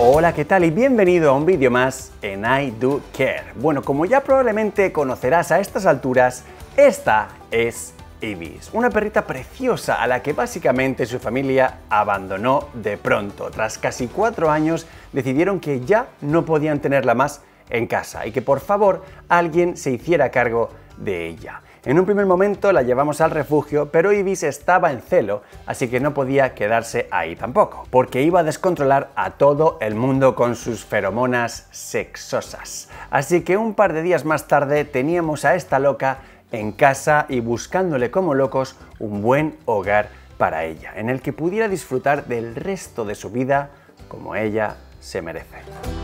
Hola, ¿qué tal? Y bienvenido a un vídeo más en I Do Care. Bueno, como ya probablemente conocerás a estas alturas, esta es Ibis, una perrita preciosa a la que básicamente su familia abandonó de pronto. Tras casi 4 años decidieron que ya no podían tenerla más en casa y que por favor alguien se hiciera cargo de ella. En un primer momento la llevamos al refugio, pero Ibis estaba en celo, así que no podía quedarse ahí tampoco, porque iba a descontrolar a todo el mundo con sus feromonas sexosas. Así que un par de días más tarde teníamos a esta loca en casa y buscándole como locos un buen hogar para ella, en el que pudiera disfrutar del resto de su vida como ella se merece.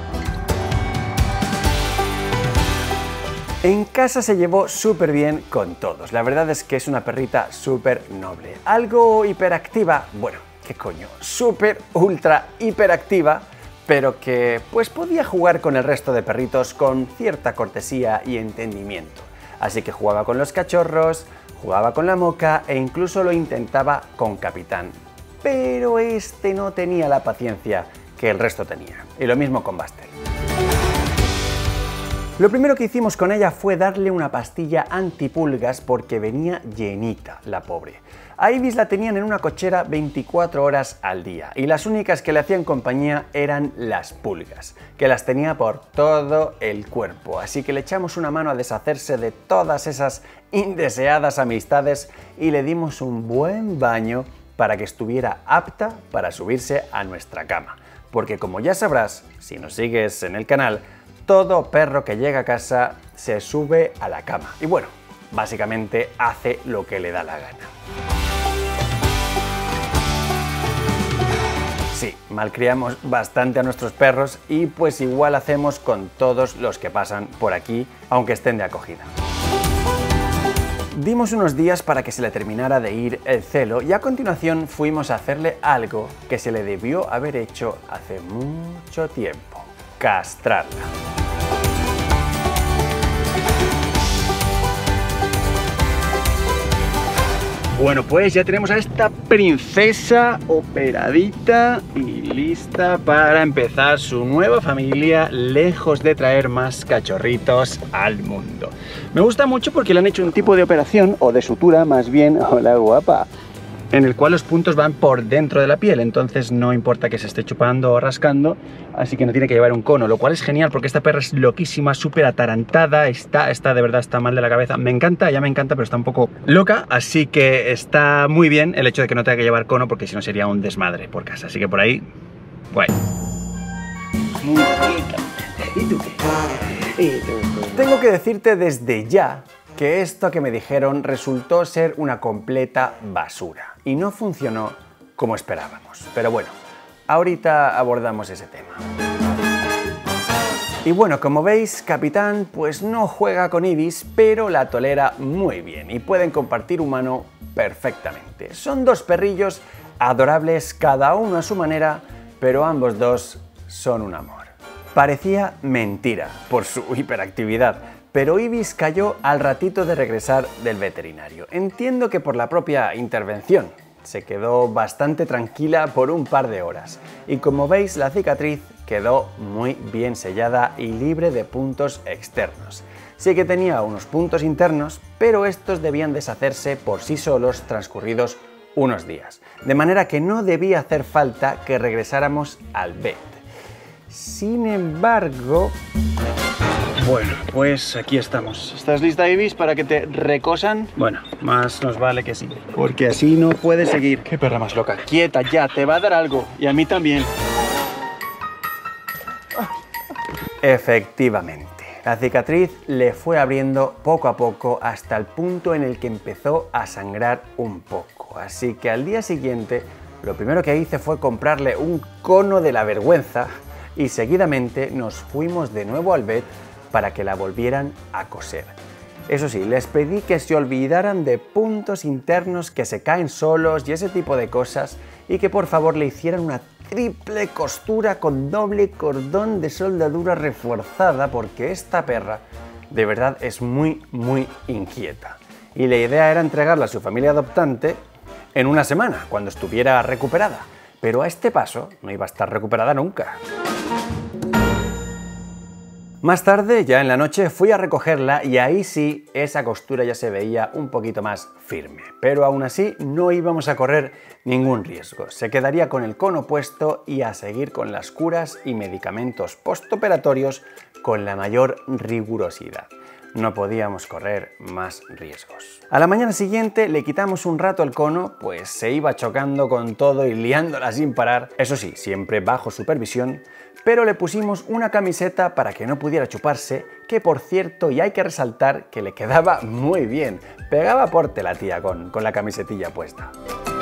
En casa se llevó súper bien con todos, la verdad es que es una perrita súper noble. Algo hiperactiva, bueno, ¿qué coño? Súper, ultra hiperactiva, pero que pues podía jugar con el resto de perritos con cierta cortesía y entendimiento. Así que jugaba con los cachorros, jugaba con la moca e incluso lo intentaba con Capitán. Pero este no tenía la paciencia que el resto tenía. Y lo mismo con Buster. Lo primero que hicimos con ella fue darle una pastilla antipulgas porque venía llenita, la pobre. A Ibis la tenían en una cochera 24 horas al día y las únicas que le hacían compañía eran las pulgas, que las tenía por todo el cuerpo. Así que le echamos una mano a deshacerse de todas esas indeseadas amistades y le dimos un buen baño para que estuviera apta para subirse a nuestra cama. Porque como ya sabrás, si nos sigues en el canal, todo perro que llega a casa se sube a la cama y bueno, básicamente hace lo que le da la gana. Sí, malcriamos bastante a nuestros perros y pues igual hacemos con todos los que pasan por aquí, aunque estén de acogida. Dimos unos días para que se le terminara de ir el celo y a continuación fuimos a hacerle algo que se le debió haber hecho hace mucho tiempo: castrarla. Bueno, pues ya tenemos a esta princesa operadita y lista para empezar su nueva familia, lejos de traer más cachorritos al mundo. Me gusta mucho porque le han hecho un tipo de operación, o de sutura más bien, hola guapa, en el cual los puntos van por dentro de la piel, entonces no importa que se esté chupando o rascando, así que no tiene que llevar un cono, lo cual es genial porque esta perra es loquísima, súper atarantada, está de verdad, está mal de la cabeza. Me encanta, ella me encanta, pero está un poco loca, así que está muy bien el hecho de que no tenga que llevar cono, porque si no sería un desmadre por casa, así que por ahí, guay. Muy bonita. ¿Y tú qué? Tengo que decirte desde ya que esto que me dijeron resultó ser una completa basura y no funcionó como esperábamos. Pero bueno, ahorita abordamos ese tema. Y bueno, como veis, Capitán pues no juega con Ibis, pero la tolera muy bien y pueden compartir humano perfectamente. Son dos perrillos adorables, cada uno a su manera, pero ambos dos son un amor. Parecía mentira por su hiperactividad, pero Ibis cayó al ratito de regresar del veterinario. Entiendo que por la propia intervención. Se quedó bastante tranquila por un par de horas. Y como veis, la cicatriz quedó muy bien sellada y libre de puntos externos. Sí que tenía unos puntos internos, pero estos debían deshacerse por sí solos transcurridos unos días. De manera que no debía hacer falta que regresáramos al vet. Sin embargo... Bueno, pues aquí estamos. ¿Estás lista, Ibis, para que te recosan? Bueno, más nos vale que sí, porque así no puedes seguir. Qué perra más loca. Quieta ya, te va a dar algo. Y a mí también. Efectivamente, la cicatriz le fue abriendo poco a poco hasta el punto en el que empezó a sangrar un poco. Así que al día siguiente, lo primero que hice fue comprarle un cono de la vergüenza y seguidamente nos fuimos de nuevo al vet para que la volvieran a coser. Eso sí, les pedí que se olvidaran de puntos internos que se caen solos y ese tipo de cosas y que por favor le hicieran una triple costura con doble cordón de soldadura reforzada porque esta perra de verdad es muy inquieta. Y la idea era entregarla a su familia adoptante en una semana, cuando estuviera recuperada. Pero a este paso no iba a estar recuperada nunca. Más tarde, ya en la noche, fui a recogerla y ahí sí, esa costura ya se veía un poquito más firme. Pero aún así, no íbamos a correr ningún riesgo. Se quedaría con el cono puesto y a seguir con las curas y medicamentos postoperatorios con la mayor rigurosidad. No podíamos correr más riesgos. A la mañana siguiente le quitamos un rato el cono, pues se iba chocando con todo y liándola sin parar. Eso sí, siempre bajo supervisión, pero le pusimos una camiseta para que no pudiera chuparse, que por cierto, y hay que resaltar que le quedaba muy bien. Pegaba porte la tía con la camisetilla puesta.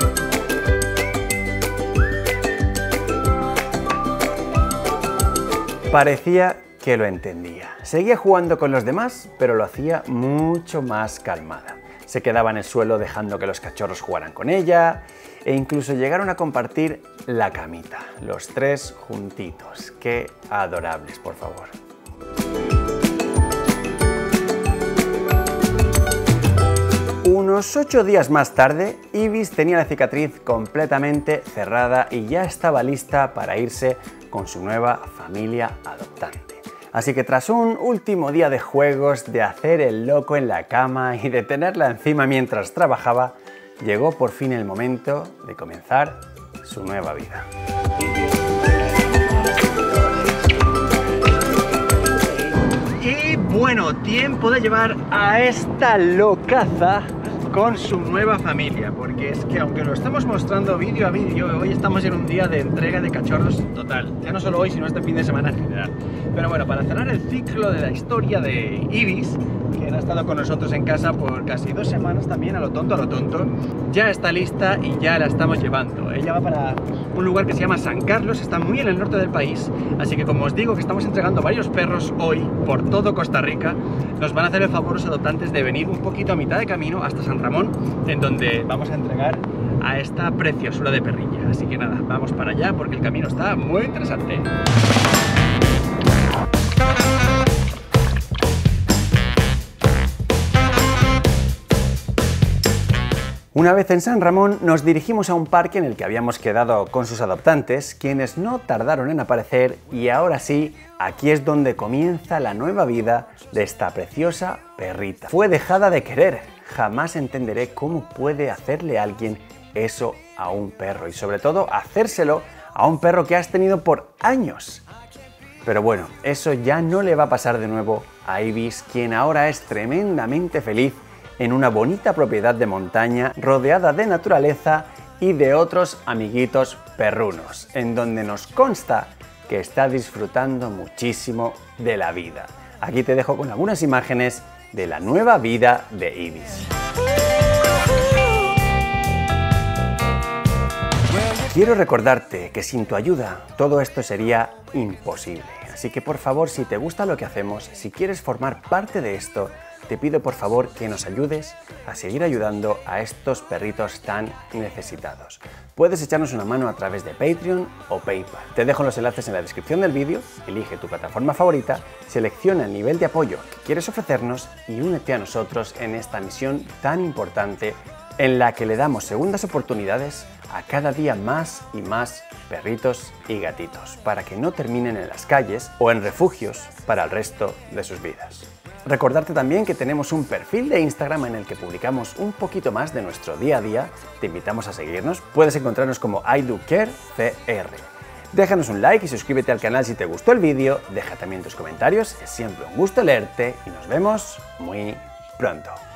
Parecía que lo entendía. Seguía jugando con los demás, pero lo hacía mucho más calmada. Se quedaba en el suelo dejando que los cachorros jugaran con ella e incluso llegaron a compartir la camita, los tres juntitos. ¡Qué adorables, por favor! Unos 8 días más tarde, Ibis tenía la cicatriz completamente cerrada y ya estaba lista para irse con su nueva familia adoptante. Así que tras un último día de juegos, de hacer el loco en la cama y de tenerla encima mientras trabajaba, llegó por fin el momento de comenzar su nueva vida. Y bueno, tiempo de llevar a esta locaza con su nueva familia, porque es que aunque lo estamos mostrando vídeo a vídeo, hoy estamos en un día de entrega de cachorros total, ya no solo hoy, sino este fin de semana en general. Pero bueno, para cerrar el ciclo de la historia de Ibis, que ha estado con nosotros en casa por casi 2 semanas también, a lo tonto, ya está lista y ya la estamos llevando. Ella va para un lugar que se llama San Carlos, está muy en el norte del país, así que como os digo que estamos entregando varios perros hoy por todo Costa Rica, nos van a hacer el favor los adoptantes de venir un poquito a mitad de camino hasta San Ramón, en donde vamos a entregar a esta preciosura de perrilla. Así que nada, vamos para allá porque el camino está muy interesante. Una vez en San Ramón nos dirigimos a un parque en el que habíamos quedado con sus adoptantes, quienes no tardaron en aparecer y ahora sí, aquí es donde comienza la nueva vida de esta preciosa perrita. Fue dejada de querer, jamás entenderé cómo puede hacerle a alguien eso a un perro y sobre todo hacérselo a un perro que has tenido por años. Pero bueno, eso ya no le va a pasar de nuevo a Ibis, quien ahora es tremendamente feliz en una bonita propiedad de montaña rodeada de naturaleza y de otros amiguitos perrunos, en donde nos consta que está disfrutando muchísimo de la vida. Aquí te dejo con algunas imágenes de la nueva vida de Ibis. Quiero recordarte que sin tu ayuda todo esto sería imposible. Así que por favor, si te gusta lo que hacemos, si quieres formar parte de esto, te pido por favor que nos ayudes a seguir ayudando a estos perritos tan necesitados. Puedes echarnos una mano a través de Patreon o PayPal. Te dejo los enlaces en la descripción del vídeo, elige tu plataforma favorita, selecciona el nivel de apoyo que quieres ofrecernos y únete a nosotros en esta misión tan importante en la que le damos segundas oportunidades a cada día más y más perritos y gatitos para que no terminen en las calles o en refugios para el resto de sus vidas. Recordarte también que tenemos un perfil de Instagram en el que publicamos un poquito más de nuestro día a día. Te invitamos a seguirnos. Puedes encontrarnos como iDoCareCR. Déjanos un like y suscríbete al canal si te gustó el vídeo. Deja también tus comentarios. Es siempre un gusto leerte y nos vemos muy pronto.